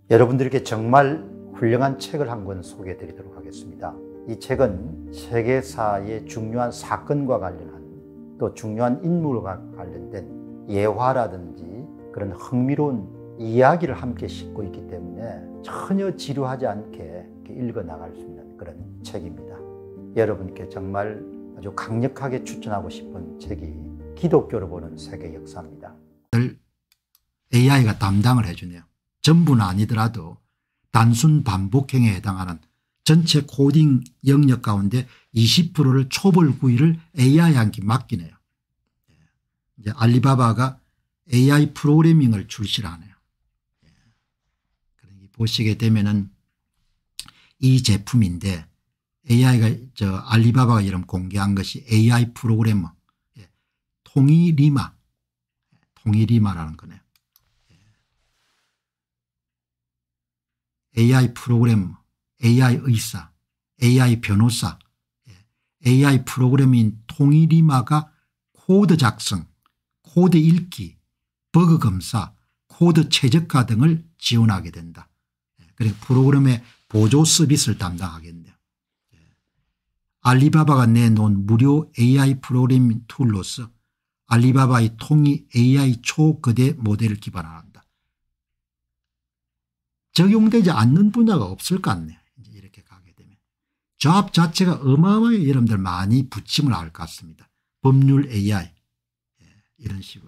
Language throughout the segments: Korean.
여러분들께 정말 훌륭한 책을 한 권 소개해 드리도록 하겠습니다. 이 책은 세계사의 중요한 사건과 관련한 또 중요한 인물과 관련된 예화라든지 그런 흥미로운 이야기를 함께 싣고 있기 때문에 전혀 지루하지 않게 읽어 나갈 수 있는 그런 책입니다. 여러분께 정말 아주 강력하게 추천하고 싶은 책이 기독교로 보는 세계 역사입니다. AI가 담당을 해주네요. 전부는 아니더라도 단순 반복행에 해당하는 전체 코딩 영역 가운데 20%를 초벌 구의를 AI한테 맡기네요. 이제 알리바바가 AI 프로그래밍을 출시를 하네요. 보시게 되면은 이 제품인데 AI가 알리바바가 이름 공개한 것이 AI 프로그래머 통일이마라는 거네요. AI 프로그래머, AI 의사, AI 변호사, AI 프로그래머인 통일이마가 코드 작성, 코드 읽기, 버그 검사, 코드 최적화 등을 지원하게 된다. 그리고 프로그램의 보조 서비스를 담당하겠네요. 알리바바가 내놓은 무료 AI 프로그래밍 툴로서 알리바바의 통일 AI 초거대 모델을 기반한다. 적용되지 않는 분야가 없을 것 같네요. 이렇게 가게 되면. 조합 자체가 어마어마하게 여러분들 많이 부침을 할 것 같습니다. 법률 AI 이런 식으로.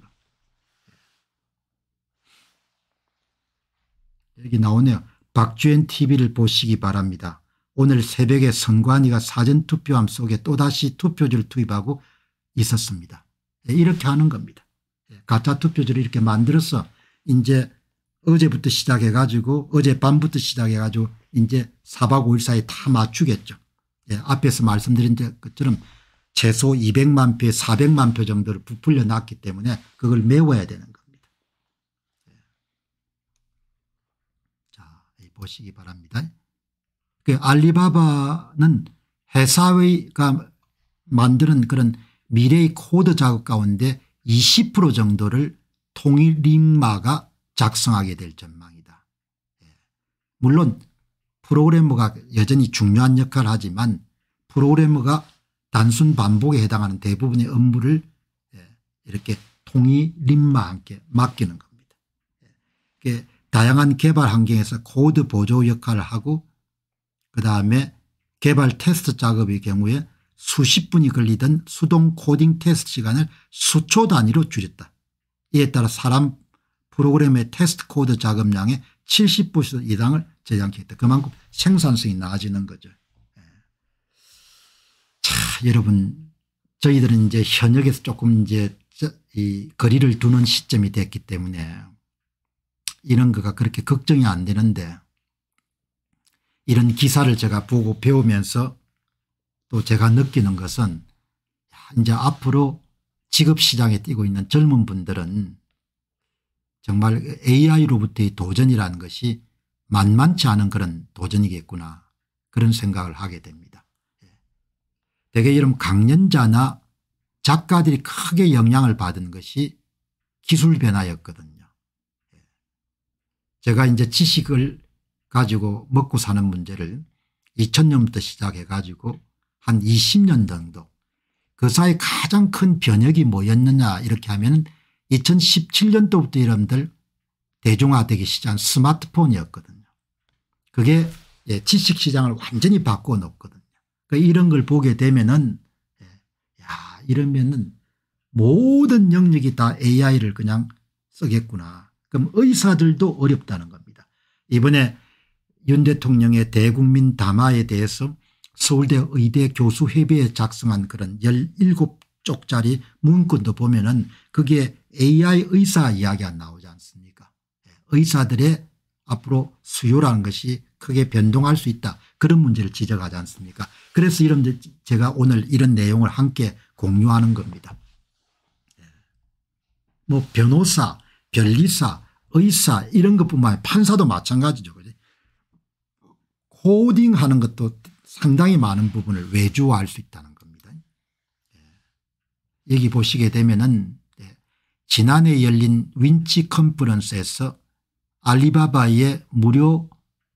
여기 나오네요. 박주현 TV를 보시기 바랍니다. 오늘 새벽에 선관위가 사전투표함 속에 또다시 투표지를 투입하고 있었습니다. 이렇게 하는 겁니다. 가짜 투표지를 이렇게 만들어서 이제 어제부터 시작해 가지고 어젯밤부터 시작해 가지고 이제 4박 5일 사이에 다 맞추겠죠. 앞에서 말씀드린 것처럼 최소 200만 표 400만 표 정도를 부풀려 놨기 때문에 그걸 메워야 되는 겁니다. 자, 보시기 바랍니다. 그 알리바바는 회사가 만드는 그런 미래의 코드 작업 가운데 20% 정도를 통일이마가 작성하게 될 전망이다. 물론 프로그래머가 여전히 중요한 역할을 하지만 프로그래머가 단순 반복에 해당하는 대부분의 업무를 이렇게 통일림과 함께 맡기는 겁니다. 다양한 개발 환경에서 코드 보조 역할을 하고 그다음에 개발 테스트 작업의 경우에 수십 분이 걸리던 수동 코딩 테스트 시간을 수초 단위로 줄였다. 이에 따라 사람 프로그램의 테스트 코드 작업량의 70% 이상을 저장했다. 그만큼 생산성이 나아지는 거죠. 자, 여러분 저희들은 이제 현역에서 조금 이제 이 거리를 두는 시점이 됐기 때문에 이런 거가 그렇게 걱정이 안 되는데 이런 기사를 제가 보고 배우면서 또 제가 느끼는 것은 이제 앞으로 직업시장에 뛰고 있는 젊은 분들은 정말 AI로부터의 도전이라는 것이 만만치 않은 그런 도전이겠구나 그런 생각을 하게 됩니다. 대개 이런 강연자나 작가들이 크게 영향을 받은 것이 기술 변화였거든요. 제가 이제 지식을 가지고 먹고 사는 문제를 2000년부터 시작해 가지고 한 20년 정도 그 사이 가장 큰 변혁이 뭐였느냐 이렇게 하면 2017년도부터 여러분들 대중화되기 시작한 스마트폰이었거든요. 그게 지식시장을 완전히 바꿔 놓거든요. 그러니까 이런 걸 보게 되면은 야 이러면은 모든 영역이 다 AI를 그냥 쓰겠구나. 그럼 의사들도 어렵다는 겁니다. 이번에 윤 대통령의 대국민 담화에 대해서 서울대 의대 교수협의회 작성한 그런 17쪽짜리 문건도 보면은 그게 AI 의사 이야기가 나오지 않습니까? 의사들의 앞으로 수요라는 것이 크게 변동할 수 있다. 그런 문제를 지적하지 않습니까? 그래서 이런 제가 오늘 이런 내용을 함께 공유하는 겁니다. 뭐 변호사, 변리사, 의사 이런 것뿐만 아니라 판사도 마찬가지죠. 코딩하는 것도 상당히 많은 부분을 외주화할 수 있다는 겁니다. 여기 보시게 되면은 지난해 열린 윈치 컨퍼런스에서 알리바바의 무료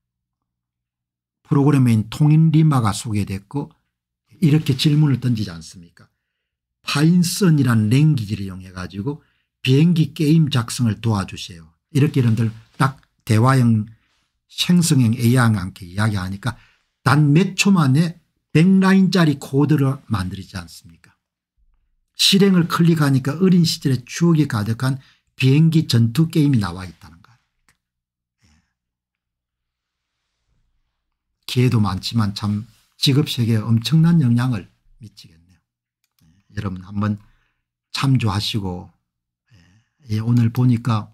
프로그램인 통인리마가 소개됐고 이렇게 질문을 던지지 않습니까? 파인썬이라는 랭귀지를 이용해 가지고 비행기 게임 작성을 도와주세요. 이렇게 여러분들 딱 대화형 생성형 AI와 함께 이야기하니까 단 몇 초 만에 100라인짜리 코드를 만들지 않습니까? 실행을 클릭하니까 어린 시절의 추억이 가득한 비행기 전투 게임이 나와 있다는 거 아닙니까? 기회도 많지만 참 직업세계에 엄청난 영향을 미치겠네요. 여러분 한번 참조하시고 오늘 보니까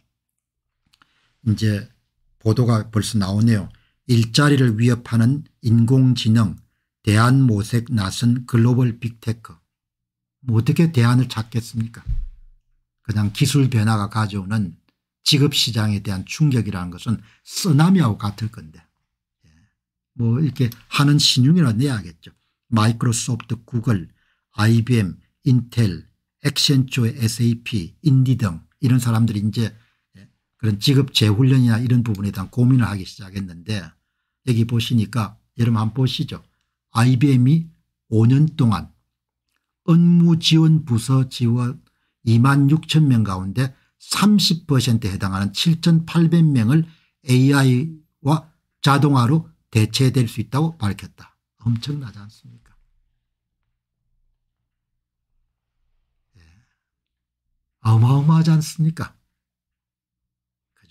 이제 보도가 벌써 나오네요. 일자리를 위협하는 인공지능 대안모색 나선 글로벌 빅테크. 뭐 어떻게 대안을 찾겠습니까? 그냥 기술 변화가 가져오는 직업시장에 대한 충격이라는 것은 쓰나미하고 같을 건데 뭐 이렇게 하는 신용이라 내야겠죠. 마이크로소프트, 구글, IBM, 인텔, 액센처, SAP, 인디 등 이런 사람들이 이제 그런 직업 재훈련이나 이런 부분에 대한 고민을 하기 시작했는데 여기 보시니까 여러분 한번 보시죠. IBM이 5년 동안 업무지원 부서 지원 26,000명 가운데 30%에 해당하는 7,800명을 AI와 자동화로 대체될 수 있다고 밝혔다. 엄청나지 않습니까? 어마어마하지 않습니까? 그죠?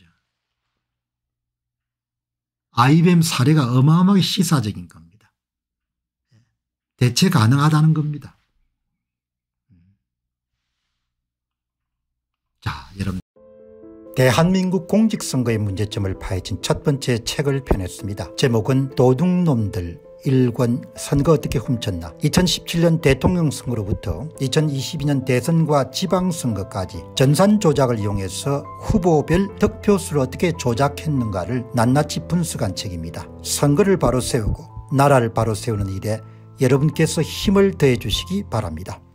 IBM 사례가 어마어마하게 시사적인 겁니다. 대체 가능하다는 겁니다. 자, 여러분. 대한민국 공직선거의 문제점을 파헤친 첫 번째 책을 펴냈습니다. 제목은 도둑놈들 1권 선거 어떻게 훔쳤나. 2017년 대통령 선거로부터 2022년 대선과 지방선거까지 전산 조작을 이용해서 후보별 득표수를 어떻게 조작했는가를 낱낱이 분석한 책입니다. 선거를 바로 세우고 나라를 바로 세우는 일에 여러분께서 힘을 더해 주시기 바랍니다.